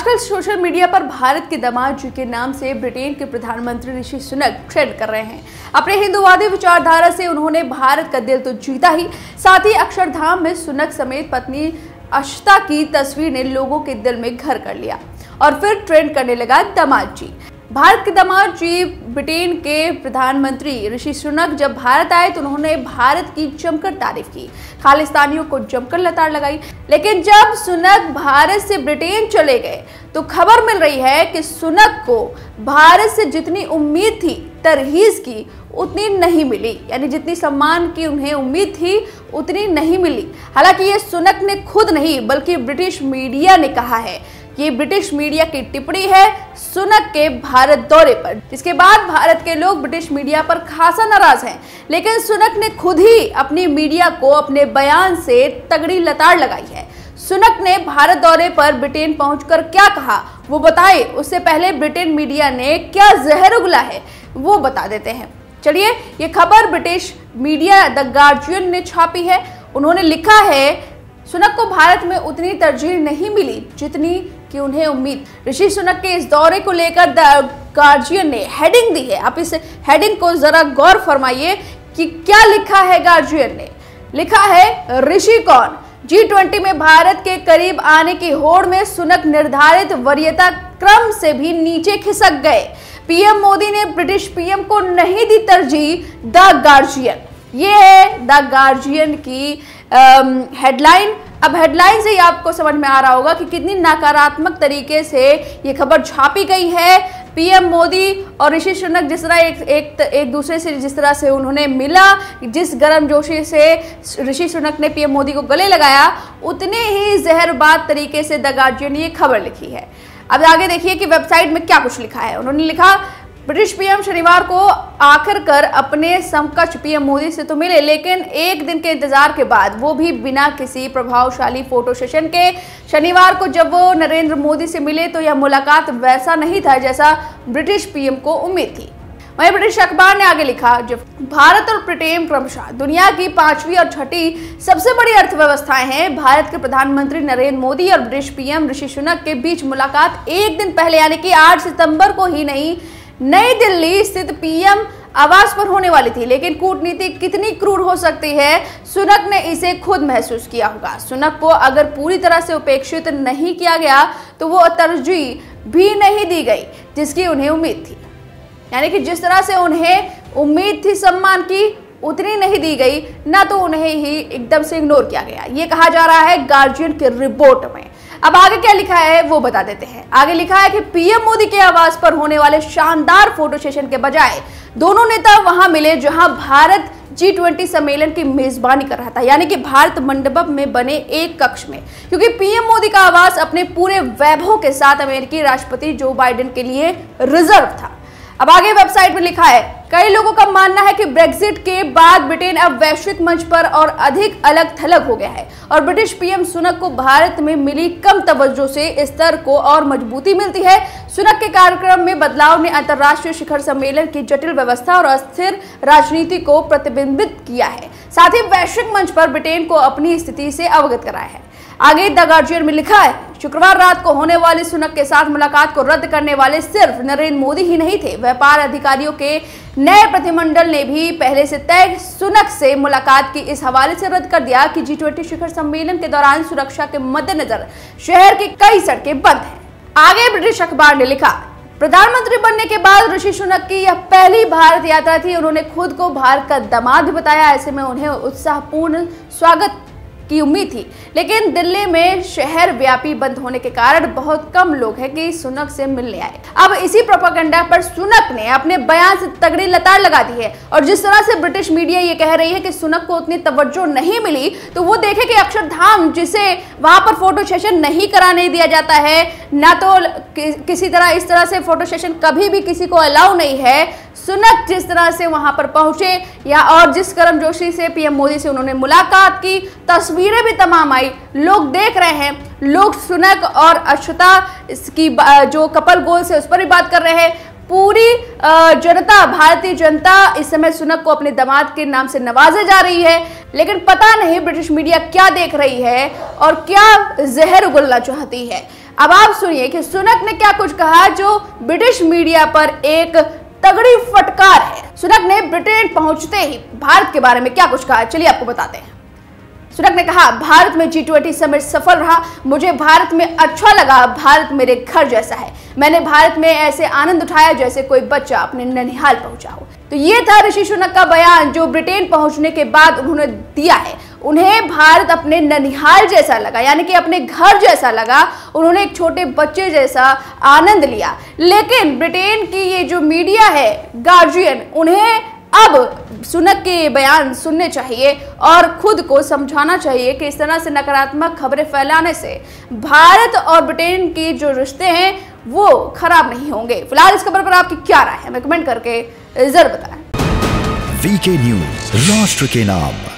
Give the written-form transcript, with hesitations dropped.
आजकल social media पर भारत के दामाद जी के नाम से ब्रिटेन के प्रधानमंत्री ऋषि सुनक ट्रेंड कर रहे हैं। अपने हिंदुवादी विचारधारा से उन्होंने भारत का दिल तो जीता ही, साथ ही अक्षरधाम में सुनक समेत पत्नी अक्षता की तस्वीर ने लोगों के दिल में घर कर लिया और फिर ट्रेंड करने लगा दामाद जी। भारत के दामाद जी ब्रिटेन के प्रधानमंत्री ऋषि सुनक जब भारत आए तो उन्होंने भारत की जमकर तारीफ की, खालिस्तानियों को जमकर लताड़ लगाई। लेकिन जब सुनक भारत से ब्रिटेन चले गए तो खबर मिल रही है कि सुनक को भारत से जितनी उम्मीद थी तरहीज की उतनी नहीं मिली, यानी जितनी सम्मान की उन्हें उम्मीद थी उतनी नहीं मिली। हालांकि ये सुनक ने खुद नहीं बल्कि ब्रिटिश मीडिया ने कहा है। ये ब्रिटिश मीडिया की टिप्पणी है सुनक के भारत दौरे पर, जिसके बाद भारत के लोग ब्रिटिश मीडिया पर खासा नाराज हैं। लेकिन सुनक ने खुद ही अपनी मीडिया को अपने बयान से तगड़ी लताड़ लगाई है। सुनक ने भारत दौरे पर ब्रिटेन पहुंचकर क्या कहा वो बताए, उससे पहले ब्रिटेन मीडिया ने क्या जहर उगला है वो बता देते हैं। चलिए, ये खबर ब्रिटिश मीडिया द गार्जियन ने छापी है। उन्होंने लिखा है, सुनक को भारत में उतनी तरजीह नहीं मिली जितनी कि उन्हें उम्मीद। ऋषि सुनक के इस दौरे को लेकर द गार्जियन ने हेडिंग दी है। आप इस हेडिंग को जरा गौर फरमाइए कि क्या लिखा है। गार्जियन ने लिखा है, ऋषि कौन, G20 में भारत के करीब आने की होड़ में सुनक निर्धारित वरीयता क्रम से भी नीचे खिसक गए। पीएम मोदी ने ब्रिटिश पीएम को नहीं दी तरजीह। द गार्जियन, ये है द गार्जियन की हेडलाइन। अब हेडलाइन से ही आपको समझ में आ रहा होगा कि कितनी नकारात्मक तरीके से ये खबर छापी गई है। पीएम मोदी और ऋषि सुनक जिस तरह एक दूसरे से जिस तरह से उन्होंने मिला, जिस गर्मजोशी से ऋषि सुनक ने पीएम मोदी को गले लगाया, उतने ही जहरबाद तरीके से द गार्जियन ने ये खबर लिखी है। अब आगे देखिए कि वेबसाइट में क्या कुछ लिखा है। उन्होंने लिखा, ब्रिटिश पीएम शनिवार को आखिरकार अपने समकक्ष पीएम मोदी से तो मिले, लेकिन एक दिन के इंतजार के बाद, वो भी बिना किसी प्रभावशाली फोटो सेशन के। शनिवार को जब वो नरेंद्र मोदी से मिले तो यह मुलाकात वैसा नहीं था जैसा ब्रिटिश पीएम को उम्मीद थी। वहीं ब्रिटिश अखबार ने आगे लिखा, जब भारत और ब्रिटेन क्रमशः दुनिया की 5वीं और 6ठी सबसे बड़ी अर्थव्यवस्थाएं हैं, भारत के प्रधानमंत्री नरेंद्र मोदी और ब्रिटिश पीएम ऋषि सुनक के बीच मुलाकात एक दिन पहले यानी कि 8 सितंबर को ही नहीं, नई दिल्ली स्थित पीएम आवास पर होने वाली थी। लेकिन कूटनीति कितनी क्रूर हो सकती है, सुनक ने इसे खुद महसूस किया होगा। सुनक को अगर पूरी तरह से उपेक्षित नहीं किया गया तो वो तरजीह भी नहीं दी गई जिसकी उन्हें उम्मीद थी, यानी कि जिस तरह से उन्हें उम्मीद थी सम्मान की उतनी नहीं दी गई, ना तो उन्हें ही एकदम से इग्नोर किया गया। ये कहा जा रहा है गार्जियन के रिपोर्ट में। अब आगे क्या लिखा है वो बता देते हैं। आगे लिखा है कि पीएम मोदी के आवास पर होने वाले शानदार फोटो सेशन के बजाय दोनों नेता वहां मिले जहां भारत G20 सम्मेलन की मेजबानी कर रहा था, यानी कि भारत मंडपम में बने एक कक्ष में, क्योंकि पीएम मोदी का आवास अपने पूरे वैभव के साथ अमेरिकी राष्ट्रपति जो बाइडेन के लिए रिजर्व था। अब आगे वेबसाइट में लिखा है, कई लोगों का मानना है कि ब्रेक्जिट के बाद ब्रिटेन अब वैश्विक मंच पर और अधिक अलग थलग हो गया है और ब्रिटिश पीएम सुनक को भारत में मिली कम तवज्जो से इस स्तर को और मजबूती मिलती है। सुनक के कार्यक्रम में बदलाव ने अंतर्राष्ट्रीय शिखर सम्मेलन की जटिल व्यवस्था और अस्थिर राजनीति को प्रतिबिंबित किया है, साथ ही वैश्विक मंच पर ब्रिटेन को अपनी स्थिति से अवगत कराया है। आगे द गार्जियन में लिखा है, शुक्रवार रात को होने वाली सुनक के साथ मुलाकात को रद्द करने वाले सिर्फ नरेंद्र मोदी ही नहीं थे। व्यापार अधिकारियों के नए प्रतिमंडल ने भी पहले से तय सुनक से मुलाकात की इस हवाले से रद्द कर दिया कि G20 शिखर सम्मेलन के दौरान सुरक्षा के मद्देनजर शहर की कई सड़कें बंद हैं। आगे ब्रिटिश अखबार ने लिखा, प्रधानमंत्री बनने के बाद ऋषि सुनक की यह पहली भारत यात्रा थी। उन्होंने खुद को भारत का दामाद बताया, ऐसे में उन्हें उत्साहपूर्ण स्वागत की उम्मीद थी। लेकिन दिल्ली में शहर व्यापी बंद होने के कारण बहुत कम लोग हैं कि सुनक से मिलने आए। अब इसी प्रोपेगेंडा पर सुनक ने अपने बयान से तगड़ी लताड़ लगा दी है और जिस तरह से ब्रिटिश मीडिया ये कह रही है कि सुनक को उतनी तवज्जो नहीं मिली, तो वो देखे कि अक्षरधाम जिसे वहां पर फोटो सेशन नहीं कराने दिया जाता है, ना तो किसी तरह इस तरह से फोटो सेशन कभी भी किसी को अलाउ नहीं है। सुनक जिस तरह से वहां पर पहुंचे या और जिस गर्मजोशी से पीएम मोदी से उन्होंने मुलाकात की, तस्वीरें भी तमाम आई, लोग देख रहे हैं। लोग सुनक और अक्षता की जो कपल गोल्स है उस पर भी बात कर रहे हैं। पूरी जनता, भारतीय जनता इस समय सुनक को अपने दामाद के नाम से नवाजे जा रही है, लेकिन पता नहीं ब्रिटिश मीडिया क्या देख रही है और क्या जहर उगलना चाहती है। अब आप सुनिए कि सुनक ने क्या कुछ कहा जो ब्रिटिश मीडिया पर एक तगड़ी फटकार है। सुनक ने ब्रिटेन पहुंचते ही भारत के बारे में क्या कुछ कहा, चलिए आपको बताते हैं। सुनक ने कहा, भारत में G20 समिट सफल रहा, मुझे भारत में अच्छा लगा, भारत मेरे घर जैसा है, मैंने भारत में ऐसे आनंद उठाया जैसे कोई बच्चा अपने ननिहाल पहुंचा हो। तो ये था ऋषि सुनक का बयान जो ब्रिटेन पहुंचने के बाद उन्होंने दिया है। उन्हें भारत अपने ननिहाल जैसा लगा, यानी कि अपने घर जैसा लगा, उन्होंने एक छोटे बच्चे जैसा आनंद लिया। लेकिन ब्रिटेन की ये जो मीडिया है, गार्जियन, उन्हें अब सुनक के बयान सुनने चाहिए और खुद को समझाना चाहिए कि इस तरह से नकारात्मक खबरें फैलाने से भारत और ब्रिटेन के जो रिश्ते हैं वो खराब नहीं होंगे। फिलहाल इस खबर पर आपकी क्या राय है, हमें कमेंट करके जरूर बताएं। वीके न्यूज, राष्ट्र के नाम।